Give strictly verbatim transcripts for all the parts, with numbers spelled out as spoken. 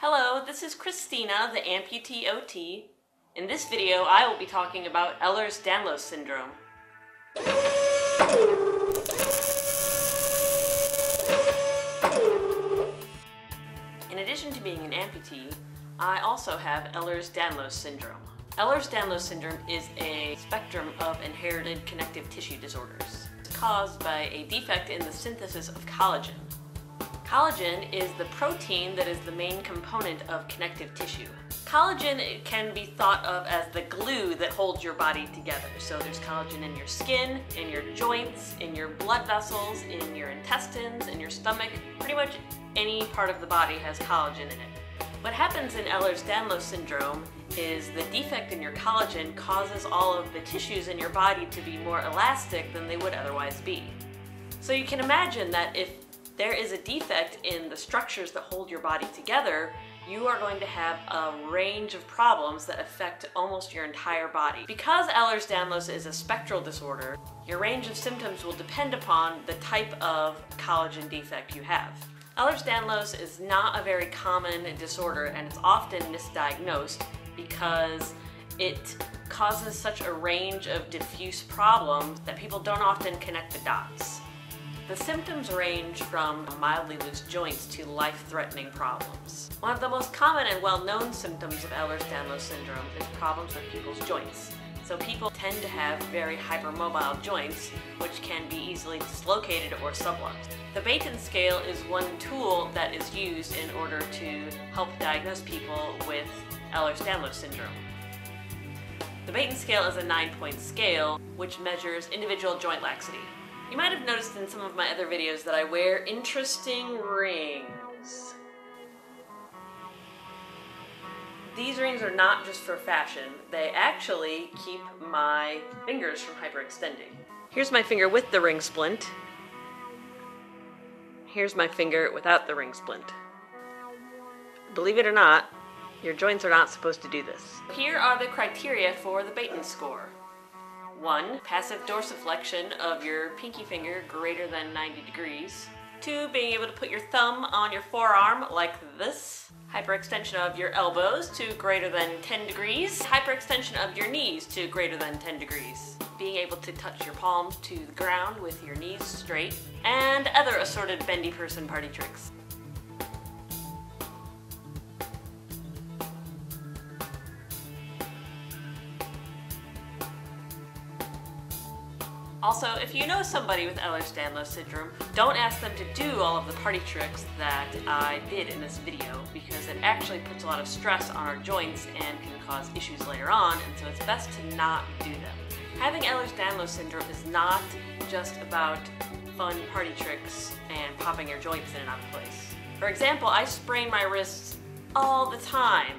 Hello, this is Christina, the AmputeeOT. In this video, I will be talking about Ehlers-Danlos Syndrome. In addition to being an amputee, I also have Ehlers-Danlos Syndrome. Ehlers-Danlos Syndrome is a spectrum of inherited connective tissue disorders. It's caused by a defect in the synthesis of collagen. Collagen is the protein that is the main component of connective tissue. Collagen can be thought of as the glue that holds your body together. So there's collagen in your skin, in your joints, in your blood vessels, in your intestines, in your stomach. Pretty much any part of the body has collagen in it. What happens in Ehlers-Danlos Syndrome is the defect in your collagen causes all of the tissues in your body to be more elastic than they would otherwise be. So you can imagine that if there is a defect in the structures that hold your body together, you are going to have a range of problems that affect almost your entire body. Because Ehlers-Danlos is a spectral disorder, your range of symptoms will depend upon the type of collagen defect you have. Ehlers-Danlos is not a very common disorder, and it's often misdiagnosed because it causes such a range of diffuse problems that people don't often connect the dots. The symptoms range from mildly loose joints to life-threatening problems. One of the most common and well-known symptoms of Ehlers-Danlos Syndrome is problems with people's joints. So people tend to have very hypermobile joints, which can be easily dislocated or subluxed. The Baton scale is one tool that is used in order to help diagnose people with Ehlers-Danlos Syndrome. The Baton scale is a nine-point scale, which measures individual joint laxity. You might have noticed in some of my other videos that I wear interesting rings. These rings are not just for fashion, they actually keep my fingers from hyperextending. Here's my finger with the ring splint. Here's my finger without the ring splint. Believe it or not, your joints are not supposed to do this. Here are the criteria for the Baton score. One, passive dorsiflexion of your pinky finger greater than ninety degrees. Two, being able to put your thumb on your forearm like this. Hyperextension of your elbows to greater than ten degrees. Hyperextension of your knees to greater than ten degrees. Being able to touch your palms to the ground with your knees straight. And other assorted bendy person party tricks. Also, if you know somebody with Ehlers-Danlos Syndrome, don't ask them to do all of the party tricks that I did in this video, because it actually puts a lot of stress on our joints and can cause issues later on, and so it's best to not do them. Having Ehlers-Danlos Syndrome is not just about fun party tricks and popping your joints in and out of place. For example, I sprain my wrists all the time,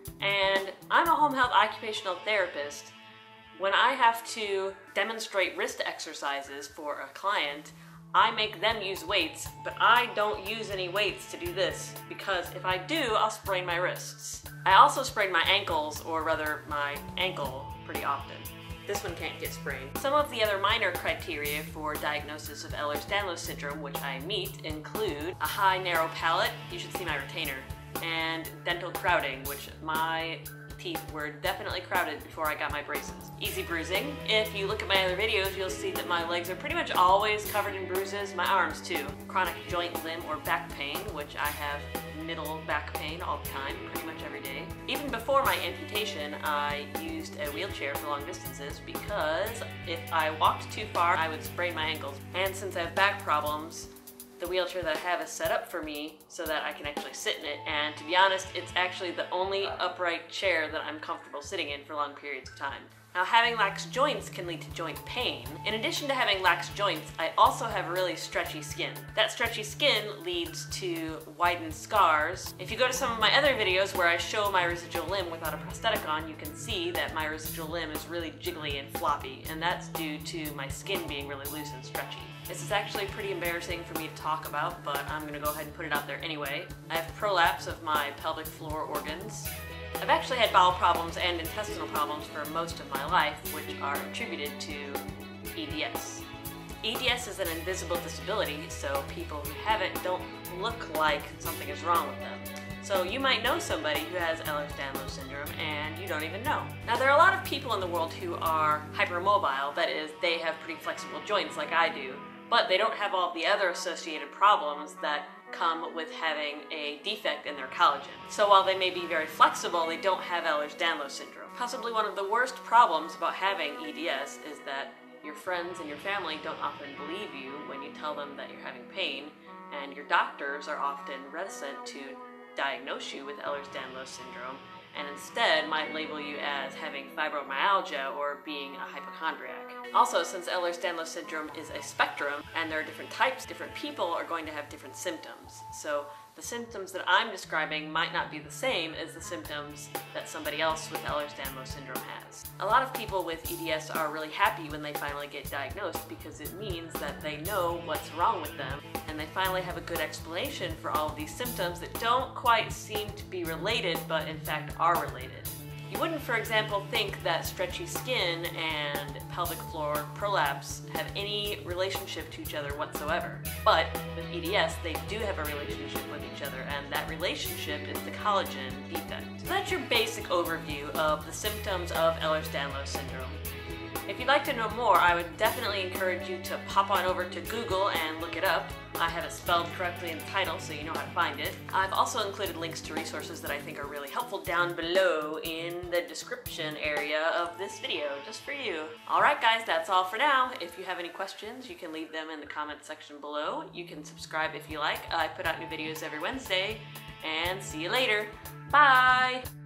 and I'm a home health occupational therapist. When I have to demonstrate wrist exercises for a client, I make them use weights, but I don't use any weights to do this, because if I do, I'll sprain my wrists. I also sprain my ankles, or rather my ankle, pretty often. This one can't get sprained. Some of the other minor criteria for diagnosis of Ehlers-Danlos Syndrome, which I meet, include a high narrow palate, you should see my retainer, and dental crowding, which my teeth were definitely crowded before I got my braces. Easy bruising. If you look at my other videos, you'll see that my legs are pretty much always covered in bruises, my arms too. Chronic joint, limb, or back pain, which I have middle back pain all the time, pretty much every day. Even before my amputation, I used a wheelchair for long distances because if I walked too far, I would sprain my ankles. And since I have back problems, the wheelchair that I have is set up for me so that I can actually sit in it, and to be honest, it's actually the only upright chair that I'm comfortable sitting in for long periods of time. Now, having lax joints can lead to joint pain. In addition to having lax joints, I also have really stretchy skin. That stretchy skin leads to widened scars. If you go to some of my other videos where I show my residual limb without a prosthetic on, you can see that my residual limb is really jiggly and floppy, and that's due to my skin being really loose and stretchy. This is actually pretty embarrassing for me to talk about, but I'm gonna go ahead and put it out there anyway. I have prolapse of my pelvic floor organs. I've actually had bowel problems and intestinal problems for most of my life, which are attributed to E D S. E D S is an invisible disability, so people who have it don't look like something is wrong with them. So you might know somebody who has Ehlers-Danlos Syndrome and you don't even know. Now there are a lot of people in the world who are hypermobile, that is, they have pretty flexible joints like I do, but they don't have all the other associated problems that come with having a defect in their collagen. So while they may be very flexible, they don't have Ehlers-Danlos Syndrome. Possibly one of the worst problems about having E D S is that your friends and your family don't often believe you when you tell them that you're having pain, and your doctors are often reticent to diagnose you with Ehlers-Danlos Syndrome, and instead might label you as having fibromyalgia or being a hypochondriac. Also, since Ehlers-Danlos Syndrome is a spectrum and there are different types, different people are going to have different symptoms. So the symptoms that I'm describing might not be the same as the symptoms that somebody else with Ehlers-Danlos Syndrome has. A lot of people with E D S are really happy when they finally get diagnosed because it means that they know what's wrong with them and they finally have a good explanation for all of these symptoms that don't quite seem to be related but in fact are related. You wouldn't, for example, think that stretchy skin and pelvic floor prolapse have any relationship to each other whatsoever. But with E D S, they do have a relationship with each other, and that relationship is the collagen defect. So that's your basic overview of the symptoms of Ehlers-Danlos Syndrome. If you'd like to know more, I would definitely encourage you to pop on over to Google and look it up. I have it spelled correctly in the title so you know how to find it. I've also included links to resources that I think are really helpful down below in the description area of this video, just for you. Alright guys, that's all for now. If you have any questions, you can leave them in the comment section below. You can subscribe if you like. I put out new videos every Wednesday, and see you later. Bye!